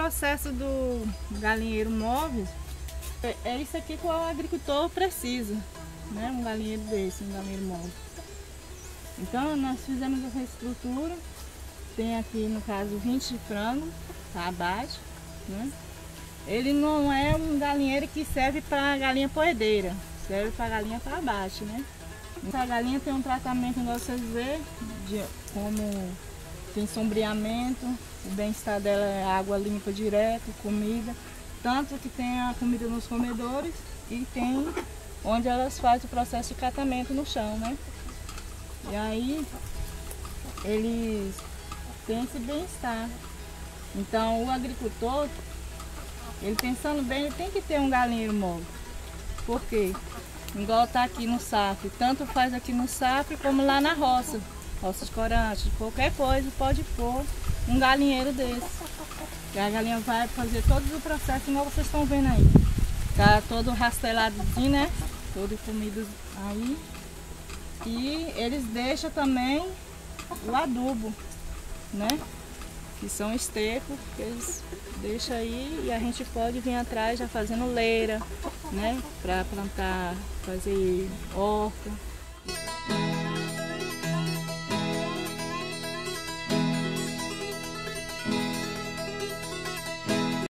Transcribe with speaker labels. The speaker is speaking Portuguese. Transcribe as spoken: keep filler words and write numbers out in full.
Speaker 1: processo do galinheiro móvel, é, é isso aqui que o agricultor precisa, né? Um galinheiro desse, um galinheiro móvel. Então nós fizemos essa estrutura, tem aqui no caso vinte frangos, tá abaixo, né? Ele não é um galinheiro que serve para galinha poedeira, serve para galinha para baixo, né? Essa galinha tem um tratamento, igual vocês verem, de, como tem sombreamento, o bem-estar dela é água limpa direto, comida, tanto que tem a comida nos comedores e tem onde elas fazem o processo de catamento no chão, né? E aí eles têm esse bem-estar. Então o agricultor, ele pensando bem, ele tem que ter um galinheiro móvel. Por quê? Igual tá aqui no Safre, tanto faz aqui no Safre como lá na roça, roça de corante, qualquer coisa pode pôr um galinheiro desse. E a galinha vai fazer todo o processo igual vocês estão vendo aí. Tá todo rasteladozinho, né? Todo comido aí. E eles deixam também o adubo, né? Que são estercos que eles deixam aí e a gente pode vir atrás já fazendo leira, né? Para plantar, fazer horta.